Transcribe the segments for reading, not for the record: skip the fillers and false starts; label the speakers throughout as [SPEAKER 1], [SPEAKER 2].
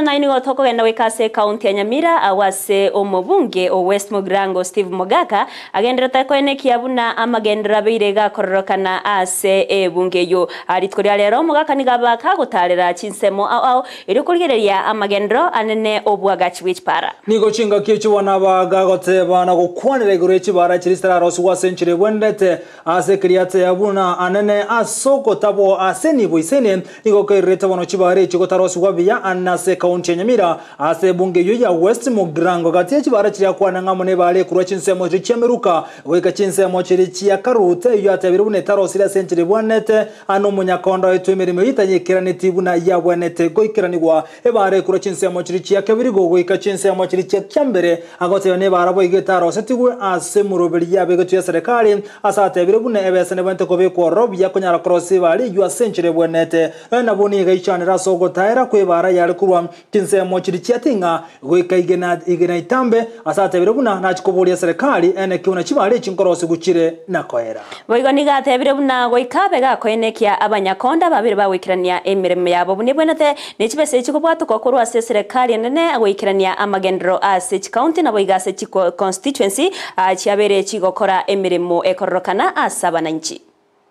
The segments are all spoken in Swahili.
[SPEAKER 1] naini gotoko genda wikase county ya Nyamira awase omubunge o West Mugirango Steve Mogaka agenderete kwenekia buna amagendera beire gakororokana ase ebunge yo aritkoria rero Mogaka nigabaka gutarira chinsemo ao iri kurigereria amagendero anene obwagachi wichpara
[SPEAKER 2] nigo chinga kichu wana baga goteba na gukwanira iguru y'ikibara kiristara rosu wa century bwendete ase kriate yabuna anene asoko tabo ase nibo isene nigo kerete bono kibare chikotarosu wa biya anase county ya Nyamira ase bunge yo ya West Mugirango gati y'ikibara kiri akwana ngamone bale kurwa chinsemo cyameruka weka chinsemo kiri kya karute yo atabire bune tarosira century bwendete ano munyakondo etumirimo yitanyekirane tibuna ya bwendete goikiranirwa ebare kurwa chinsemo kiri kya kabiri go weka chinsemo kiri kya mbere agote ne barabo igetaro setigwe ase muroberi yabe gato ya serikali asate bire bune ebesene bwente ko be ko rob ya kunyara cross bali yo century bwendete na buni gaichanira sogo taira kwebara yali kurwa chinsemo kiri kyatinga weka igena itambe asate bire buna na chikoboria serikali ene kiuna kibali chinkorosi gukire na koera
[SPEAKER 1] boigo nigate bire buna goikabe gakoenekia abanyakonda babire bawikirania emireme yabo bune bwenete nekibese chikobwatuko kurwa ase serikali nene agwikirania amagendero ase county na boiga ase constituency chiabere chigokora emiremo ekororokana asaba nanchi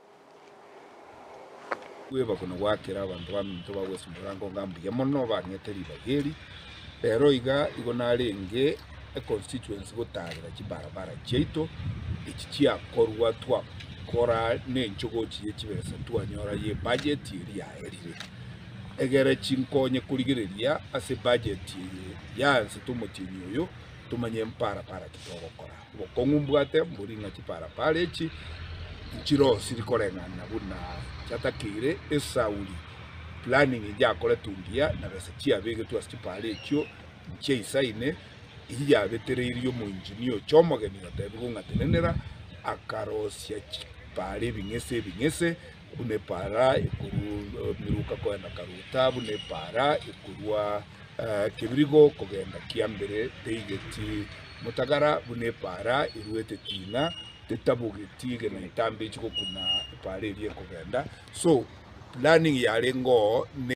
[SPEAKER 3] weba kuno gwakira abantu baminto ba West Mugirango ngambiye mono banyeteri bageri pero igona renge constituency gotarira kibarabara cheito ikikia korwa twa kora nenchogo kiye kibesa twanyora ye budget iri ya erire egere chinkonye kurigereria ase budget yanse tumutinyo yo tumanye mpara kitogo kora bokongumbwate muringa kipara palechi chiro sirikorengana buna chatakire esauli planning yakore tungia na research bege tu asipale ekyo ncheisaine iya veteririo mu engineer chomogeni gatebuga tenenera akarosia pale bingese unepara ikuru miruka kwenda karuta unepara ikurwa kibirigo kogenda kiambere teigeti mutagara unepara iruete tina tetabugeti na itambe chiko kuna pale iliye kogenda so planning ya lengo